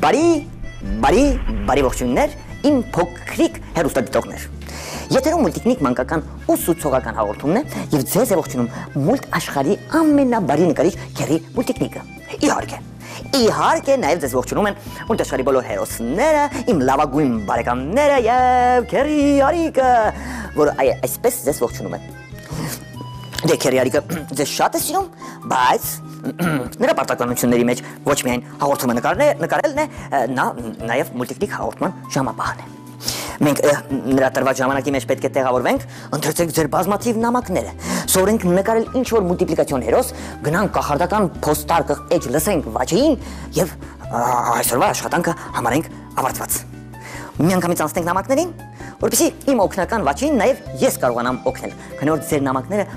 Բարի ողջույններ, իմ փոքրիկ հեռուստադիտողներ։ Եթերում մուլտիկնիկ մանկական ուսուցողական հաղորդումն է եւ ձեզ է ողջունում մուլտ աշխարհի ամենաբարի նկարիչ Քերի Մուլտիկնիկը։ Իհարկե նաեւ ձեզ ողջունում են մուլտ աշխարհի բոլոր հերոսները, իմ լավագույն բարեկամները եւ Քերի Արիկը, որ այսպես ձեզ ողջունում են։ Դե Քերի Արիկը ձեզ շատ է սիրում, բայց նրա պարտականությունների մեջ ոչ միայն հաղորդումը նկարելն է, նա նաև մուլտիկնիկ հաղորդման ժամապահն է։ Մենք նրա տրված ժամանակի մեջ պետք է տեղավորվենք, ընթերցենք ձեր բազմաթիվ նամակները, սովորենք նկարել ինչ-որ մուլտիպլիկացիոն հերոս, գնանք կախարդական փոստարկղ էջ լսենք Վաչեին եւ այսօրվա աշխատանքը համարենք ավարտված։ Միանգամից անցնենք նամակներին, որպեսզի իմ օգնական Վաչեին նաև ես կարողանամ օգնել, քանի որ ձեր նամակները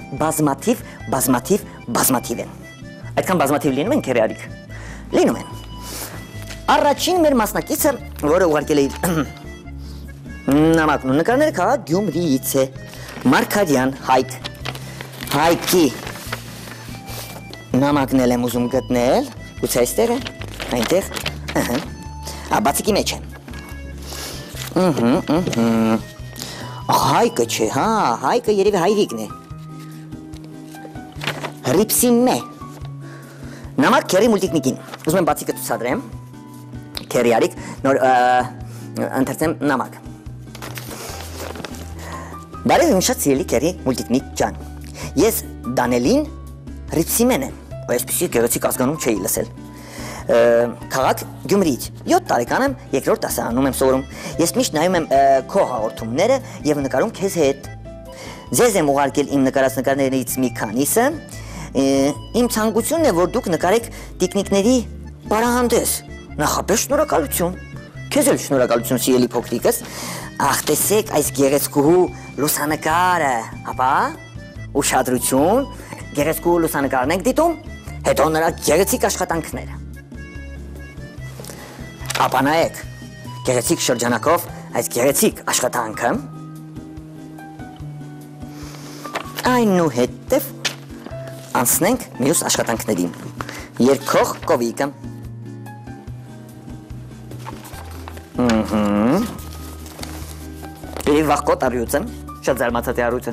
բազմաթիվ են։ Այդքան բազմաթիվ լինում են Քերի Արիկ։ Լինում են։ Առաջին մեր մասնակիցը, որը ուղարկել է նամակն ու նկարները քաղաք Գյումրիից է, Մարգարյան Հայկ։ Հայկի նամակն եմ ուզում գտնել, գուցե այստեղ է, այնտեղ, բացիկի մեջ է։ Հայկը չէ, հա, Հայկը երևի հայրիկն է։ Ռիփսիմե։ Նամակ Քերի Մուլտիկնիկին, ուզում եմ բացիկը ցուցադրեմ, Քերի Արիկ, նոր ընթերցեմ նամակ։ Բարև իմ շատ սիրելի Քերի Մուլտիկնիկ ջան, ես Դանելին Ռիփսիմեն եմ, այսպիսի գեղեցիկ ազգանուն չէի լսել։ Քաղաք Գյումրիից, 7 տարեկան եմ, երկրորդ դասարանում եմ սովորում, ես միշտ նայում եմ քո հաղորդումները եւ նկարում քեզ հետ։ Ձեզ եմ ուղարկել իմ նկարած նկարներից մի քանիսը։ Իմ ցանկությունն է, որ դուք նկարեք տիկնիկների պարահանդես։ Նախապես շնորհակալություն։ Քեզ էլ շնորհակալություն, սիրելի փոքրիկս։ Ախ, տեսեք այս գեղեցկուհու լուսանկարը, ապա ուշադրություն, գեղեցկուհու լուսանկարն ենք դիտում, հետո նրա գեղեցիկ աշխատանքները։ Ապա նայեք, գեղեցիկ շրջանակով այս գեղեցիկ աշխատանքը այնուհետև անցնենք մյուս աշխատանքներին։ Երկող կովիկը։ Երևի վախկոտ առյուծը, շատ զարմացած է առյուծը։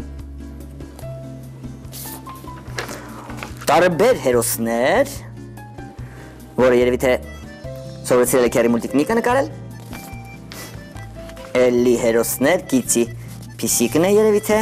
Տարբեր հերոսներ, որը երևի թե սովորեցրել է Քերի Մուլտիկնիկը նկարել։ Էլի հերոսներ, Կիցի Փիսիկն է երևի թե։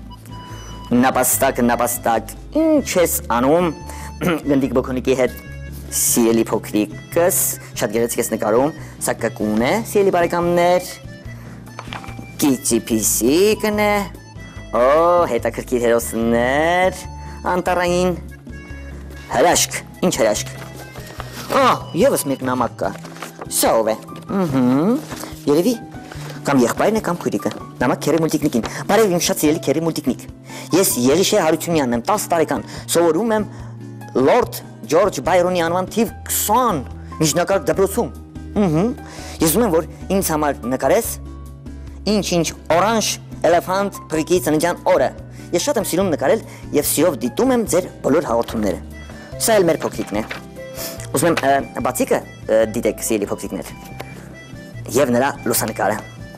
Նապաստակ, ինչ ես անում Գնդիկ Բոքոնիկի հետ սիրելի փոքրիկս, շատ գեղեցիկ ես նկարում, սա կկուն է, սիրելի բարեկամներ, Կիցի Փիսիկն է, հետաքրքիր հերոսներ, անտառային, հրաշք, ինչ հրաշք, եվս մեկ նամակ կա, սա ով է, երևի, կամ եղբայրն է կամ քույրիկը, նամակ Քերի Մուլտիկնիկին, բարև իմ շատ սիրելի Քերի Մուլտիկնիկ, ես Եղիշե Հարությունյանն եմ, 10 տարեկան, սովորում եմ Լորդ Ջորջ Բայրոնի անվան թիվ 20 միջնակարգ դպրոցում, ես ուզում եմ, որ ինձ համար նկարես ինչ օրանժ էլեֆանտ փրկի ծննդյան օրը, ես շատ եմ սիրում նկարել և սիրով դիտում եմ ձեր բոլոր հաղորդումները, սա էլ մեր փոքրիկն է, ուզում եմ բացիկը դիտեք սիրելի փոքրիկներ, և նրա լուսանկարը,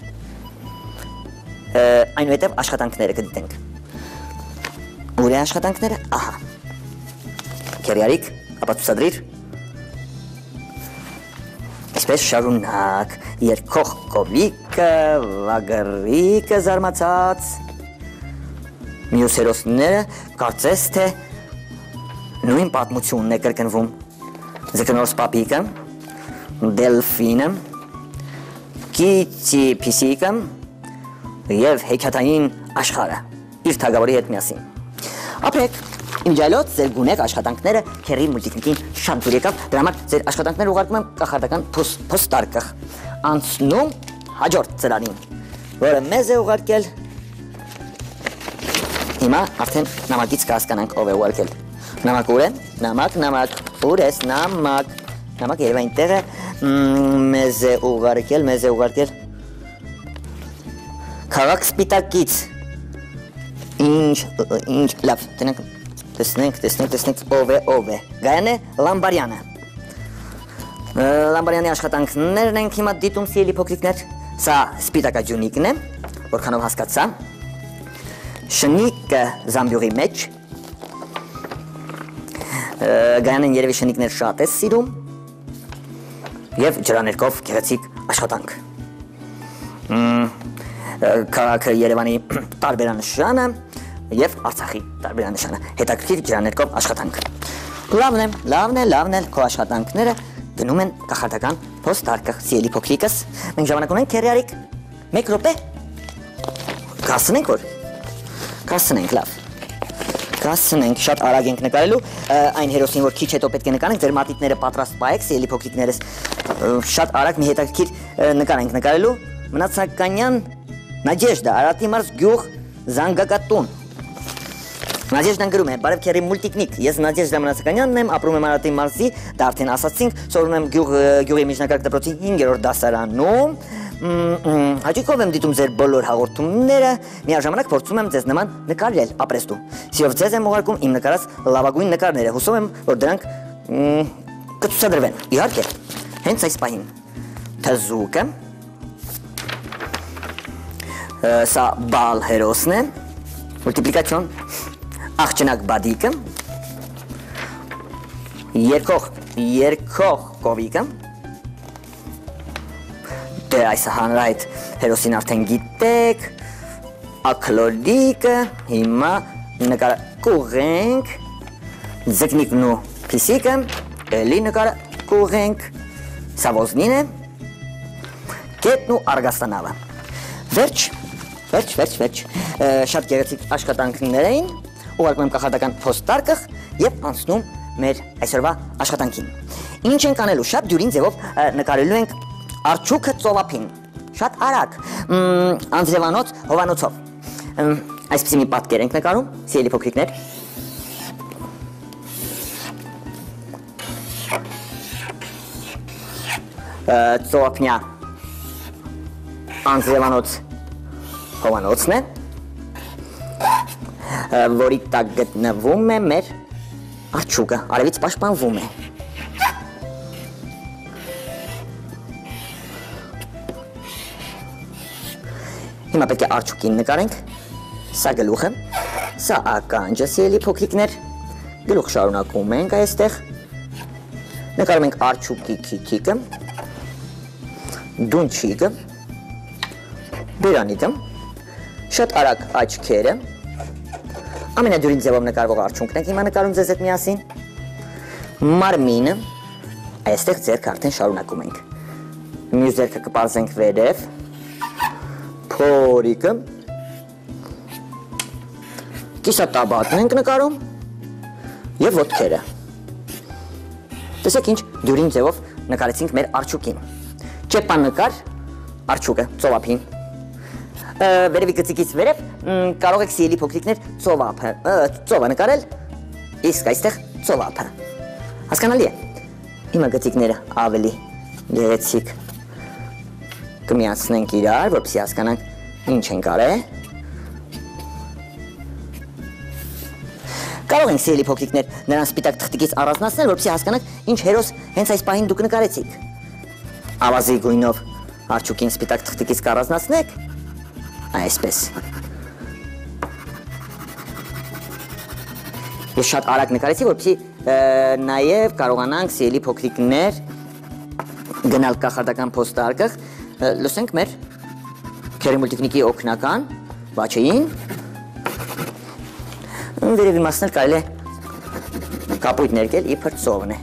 այնուհետև աշխատանքները կդիտենք, ուր է աշխատանքները, ահա, Քերի Արիկ, ապա ցուցադրիր, այսպես շարունակ, երկող կովիկը, վագրիկը զարմացած, մյուս հերոսները, կարծես թե նույն պատմությունն է կրկնվում, Ձկնորս պապիկը, Դելֆինը, Կիցի Փիսիկը և հեքիաթային աշխարհը, իր թագավորի հետ միասին։ Ապրեք, իմջայլոց ձեր գունեղ աշխատանքները Քերի Մուլտիկնիկին շատ դուր եկավ, դրա համար ձեր աշխատանքները ուղարկում եմ կախարդական փոստարկղ, անցնում հաջորդ ծրարին, որը մեզ է ուղարկել, հիմա արդեն նամակից կհասկանանք ով է ուղարկել, նամակ ուր է, նամակ, ուր ես, նամակ երևի այնտեղ է, մեզ է ուղարկել, քաղաք Սպիտակից, ինչ, լավ, տեսնենք, ով է, Գայանե Լամբարյանը, Լամբարյանի աշխատանքներն ենք հիմա դիտում սիրելի փոքրիկներ։ Սա սպիտակաջունիկն է, որքանով հասկացա։ Շնիկը զամբյուղի մեջ։ Գայանեն երևի շնիկներ շատ է սիրում և ջրաներկով գեղեցիկ աշխատանք։ Քաղաքը Երևանի տարբերանշանը և Արցախի տարբերանշանը, հետաքրքիր ջրաներկով աշխատանք։ Լավն է, քո աշխատանքները գնում են կախարդական փոստարկղ, սիրելի փոքրիկս։ Մենք ժամանակ ունենք քերիարիկ, 1 րոպե։ Կասցնենք որ։ Կասցնենք, լավ։ Կասցնենք, շատ արագ ենք նկարելու, այն հերոսին, որ քիչ հետո պետք է նկարենք, ձեր մատիտները պատրաստ պահեք, սիրելի փոքրիկներս, շատ արագ մի հետաքրքիր նկար ենք նկարելու, Մնացականյան Նադեժդա, Արարատի մարզ գյուղ Զանգակատուն։ Նադեժդան գրում է, բարև քերի մուլտիկնիկ, ես Նադեժդա Մնացականյանն եմ, ապրում եմ Արարատի մարզի, դա արդեն ասացինք, սովորում եմ գյուղի միջնակարգ դպրոցի 5-րդ դասարանում, հաճույքով եմ դիտում ձեր բոլոր հաղորդումները, միաժամանակ փորձում եմ ձեզ նման նկարել ապրեստու։ Սիրով ձեզ եմ ուղարկում իմ նկարած լավագույն նկարները, հուսով եմ, որ դրանք կցուցադրվեն։ Իհարկե, հենց այս պահին թզուկը, սա բալ հերոսն է, մուլտիպլիկացիոն, աղջնակ բադիկը, երկող կովիկը, դե այս հանրայդ հերոսին արդեն գիտեք, ակլորիկը, հիմա նկարը կուղենք, ձկնիկն ու պիսիկը, էլի նկարը կուղենք, սա ոզնին է, կետն ու արգաստանավը, վերջ, շատ գեղեցիկ աշխատանքներ էին, ուղարկում եմ կախարդական փոստարկղ և անցնում մեր այսօրվա աշխատանքին։ Ինչ ենք անելու, շատ դյուրին ձևով նկարելու ենք արջուկը ծովափին, շատ արագ, անձրևանոց հովանոցով։ Այսպիսի մի պատկեր ենք նկարում, սիրելի փոքրիկներ։ Ծովափնյա անձրևանոց հովանոցն է, որի տակ գտնվում է մեր արջուկը, արևից պաշտպանվում է։ Հիմա պետք է արջուկին նկարենք, սա գլուխը, սա ականջը, սիրելի փոքրիկներ, գլուխ շարունակում ենք այստեղ, նկարում ենք արջուկի քիթիկը, դունչիկը, բերանիկը, շատ արագ աչքերը, ամենադյուրին ձևով նկարվող արջունքն ենք հիմա նկարում ձեզ հետ միասին, մարմինը, այստեղ ձեռքը արդեն շարունակում ենք, մյուս ձեռքը կպարզենք վերև, փորիկը, կիսատաբատն ենք նկարում և ոտքերը։ Տեսեք ինչ դյուրին ձևով նկարեցինք մեր արջուկին, ճեպաննկար արջուկը, ծովափին, վերևի գծիկից վերև կարող եք սիրելի փոքրիկներ ծովը նկարել, իսկ այստեղ ծովափը։ Հասկանալի է։ Հիմա գծիկները ավելի գեղեցիկ կմիացնենք իրար, որպեսզի հասկանանք ինչ ենք արել։ Կարող ենք սիրելի փոքրիկներ նրան սպիտակ թղթիկից առանձնացնել, որպեսզի հասկանանք ինչ հերոս հենց այս պահին դուք նկարեցիք։ Ավազի գույնով արջուկին սպիտակ թղթիկից կառանձնացնեք, այսպես։ Ես շատ արագ նկարեցի, որպեսզի նաև կարողանանք սիրելի փոքրիկներ գնալ կախարդական փոստարկղ, լսենք մեր քերի մուլտիկնիկի օգնական բաչեին, վերևի մասն էլ կարելի է կապույտ ներկել իբր ծովն է։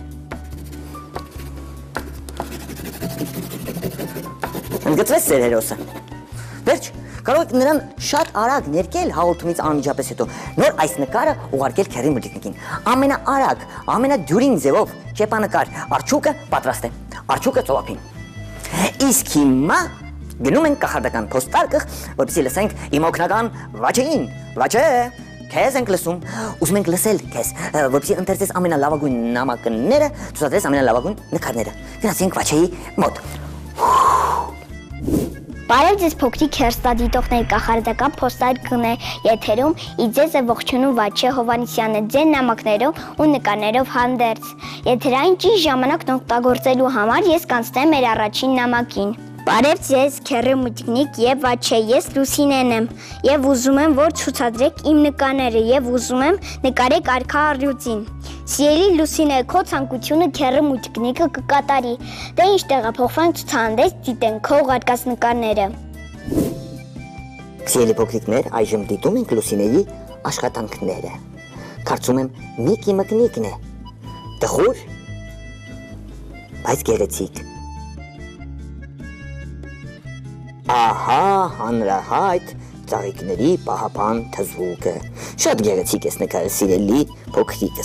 Ընդգծվեց ձեր հերոսը։ Վերջ, կարող եք նրան շատ արագ ներկել հաղորդումից անմիջապես հետո, նոր այս նկարը ուղարկել քերի մուլտիկնիկին։ Ամենաարագ, ամենադյուրին ձևով ճեպանկար արջուկը պատրաստ է, արջուկը ծովափին։ Իսկ հիմա գնում ենք կախարդական փոստարկղ, որպեսզի լսենք իմ օգնական Վաչեին։ Վաչե, քեզ ենք լսում, ուզում ենք լսել քեզ, որպեսզի ընթերցես ամենալավագույն նամակները, ցուցադրես ամենալավագույն նկարները։ Գնացինք Վաչեի մոտ։ Բարև ձեզ փոքրիկ հեռուստադիտողների կախարդական փոստարկղն է եթերում, իսկ ձեզ է ողջունում Վաչե Հովհաննիսյանը ձեր նամակներով ու նկարներով հանդերձ։ Եթերային ճիշտ ժամանակն օգտագործելու համար ես կանցնեմ մեր առաջին նամակին։ Բարև ձեզ, Քեռի Մուտիկնիկ եւ Վաչե, ես Լուսինեն եմ եւ ուզում եմ, որ ցուցադրեք իմ նկարները եւ ուզում եմ նկարեք արքա առյուծին։ Սիրելի Լուսինե, քո ցանկությունը Քեռի Մուտիկնիկը կկատարի։ Դե ինչ տեղափոխվենք ցուցահանդես, դիտենք քո ուղարկած նկարները։ Սիրելի փոքրիկներ, այժմ դիտում ենք Լուսինեի աշխատանքները։ Կարծում եմ Միկի Մկնիկն է։ Տխուր, բայց գեղեցիկ։ Ահա, հանրահայտ ծաղիկների պահապան թզուկը։ Շատ գեղեցիկ ես նկարել, սիրելի փոքրիկս։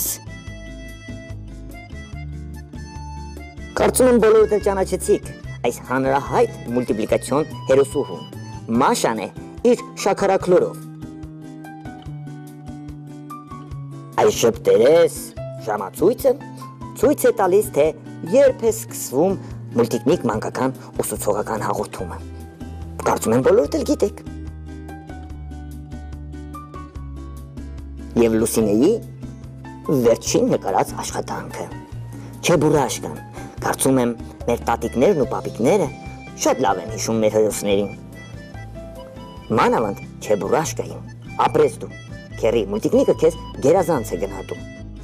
Կարծում եմ բոլորդ էլ ճանաչեցիք այս հանրահայտ մուլտիպլիկացիոն հերոսուհուն։ Մաշան է իր շաքարաքլորով։ Այս ժպտերես ժամացույցը ցույց է տալիս, թե երբ է սկսվում մուլտիկնիկ մանկական ուսուցողական հաղորդումը։ Կարծում եմ բոլորդ էլ գիտեք։ Եվ Լուսինեի վերջին նկարած աշխատանքը։ Չեբուրաշկան, կարծում եմ մեր տատիկներն ու պապիկները շատ լավ են հիշում մեր հերոսներին։ Մանավանդ Չեբուրաշկային, ապրես դու, Քեռի Մուտիկնիկը քեզ գերազանց է գնահատում։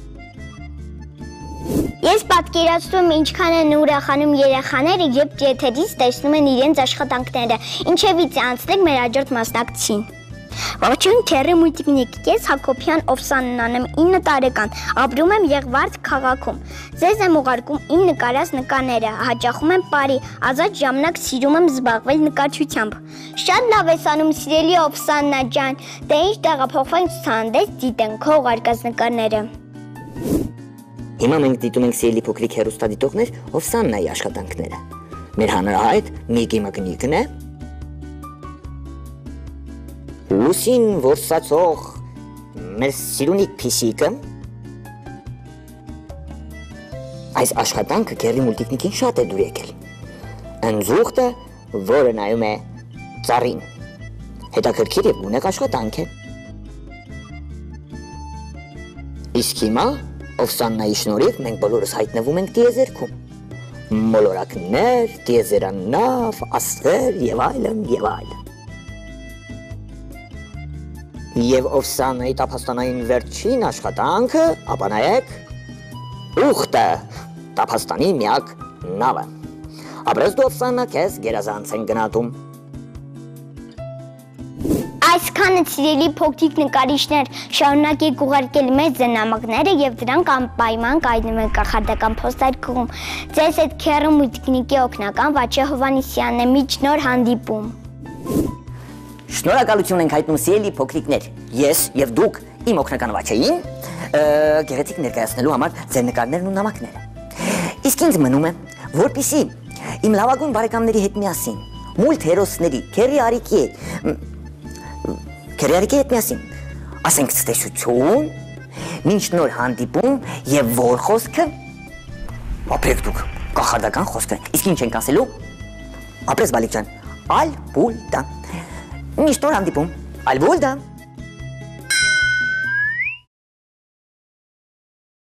Ես պատկերացնում եմ ինչքան են ուրախանում երեխաները, երբ եթերից տեսնում են իրենց աշխատանքները, ինչևից անցնենք մեր հաջորդ մասնակցին։ Ողջույն Քեռի Մուտիկնիկ, ես Հակոբյան Օվսաննան եմ, 9 տարեկան, ապրում եմ Եղվարդ քաղաքում։ Ձեզ եմ ուղարկում իմ նկարած նկարները, հաճախում եմ Պարի, ազատ ժամանակ սիրում եմ զբաղվել նկարչությամբ։ Շատ լավ ես անում, սիրելի Օվսաննա ջան, դե ինչ տեղափոխվենք ցուցահանդես, դիտենք քո ուղարկած նկարները։ Հիմա մենք դիտում ենք սիրելի փոքրիկ հեռուստադիտողներ Օվսաննայի աշխատանքները։ Մեր հանրահայտ Միկի Մկնիկն է, Լուսին որսացող մեր սիրունիկ Փիսիկը։ Այս աշխատանքը Քեռի Մուտիկնիկին շատ է դուր եկել։ Ընձուղտը, որը նայում է ծառին։ Հետաքրքիր եւ գունեղ աշխատանք է։ Իսկ հիմա Օվսաննայի շնորհիվ մենք բոլորս հայտնվում ենք տիեզերքում։ Մոլորակներ, տիեզերանավ, աստղեր եւ այլն եւ այլն։ Եվ Օվսաննայի տափաստանային վերջին աշխատանքը, ապա նայեք, ուխտը, տափաստանի միակ նավը։ Ապրես դու Օվսաննա, քեզ գերազանց են գնահատում։ Այսքանը սիրելի փոքրիկ նկարիչներ, շարունակեք ուղարկել մեզ ձեր նամակները եւ դրանք անպայման կայանում են կախարդական փոստարկղում։ Ձեզ հետ Քեռի Մուտիկնիկի օգնական Վաչե Հովհաննիսյանն է, մինչ նոր հանդիպում։ Շնորհակալություն ենք հայտնում սիրելի փոքրիկներ։ Ես եւ դուք իմ օգնական Վաչեին գեղեցիկ ներկայացնելու համար ձեր նկարներն ու նամակները։ Իսկ ինձ մնում է, որպեսզի իմ լավագույն բարեկամների հետ միասին, մուլտ հերոսների, Քեռի Արիկի հետ միասին, ասենք ցտեսություն, մինչ նոր հանդիպում եւ որ խոսքը, ապրեք դուք, կախարդական խոսքը, իսկ ինչ ենք ասելու, ապրես բալիկ ջան, ալ-բուլդա, մինչ նոր հանդիպում, ալ-բուլդա։